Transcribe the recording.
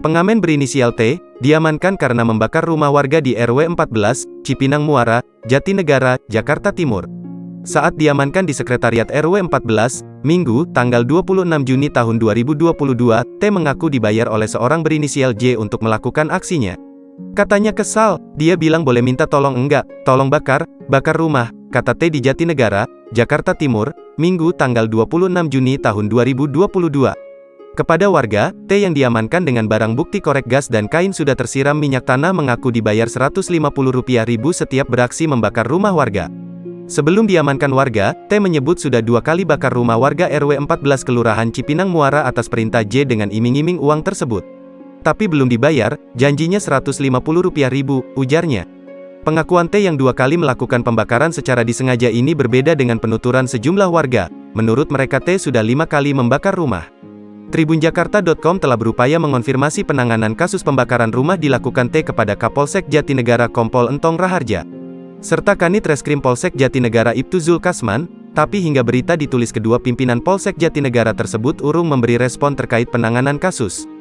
Pengamen berinisial T, diamankan karena membakar rumah warga di RW 14, Cipinang Muara, Jatinegara, Jakarta Timur. Saat diamankan di Sekretariat RW 14, Minggu, tanggal 26 Juni tahun 2022, T mengaku dibayar oleh seorang berinisial J untuk melakukan aksinya. Katanya kesal, dia bilang boleh minta tolong enggak, tolong bakar rumah, kata T di Jatinegara, Jakarta Timur, Minggu tanggal 26 Juni tahun 2022. Kepada warga, T yang diamankan dengan barang bukti korek gas dan kain sudah tersiram minyak tanah mengaku dibayar Rp150.000 setiap beraksi membakar rumah warga. Sebelum diamankan warga, T menyebut sudah 2 kali bakar rumah warga RW 14 Kelurahan Cipinang Muara atas perintah J dengan iming-iming uang tersebut. Tapi belum dibayar, janjinya Rp150.000, ujarnya. Pengakuan T yang 2 kali melakukan pembakaran secara disengaja ini berbeda dengan penuturan sejumlah warga. Menurut mereka T sudah 5 kali membakar rumah. Tribunjakarta.com telah berupaya mengonfirmasi penanganan kasus pembakaran rumah dilakukan T kepada Kapolsek Jatinegara Kompol Entong Raharja, serta Kanit Reskrim Polsek Jatinegara Ibtu Zulkasman, tapi hingga berita ditulis kedua pimpinan Polsek Jatinegara tersebut urung memberi respon terkait penanganan kasus.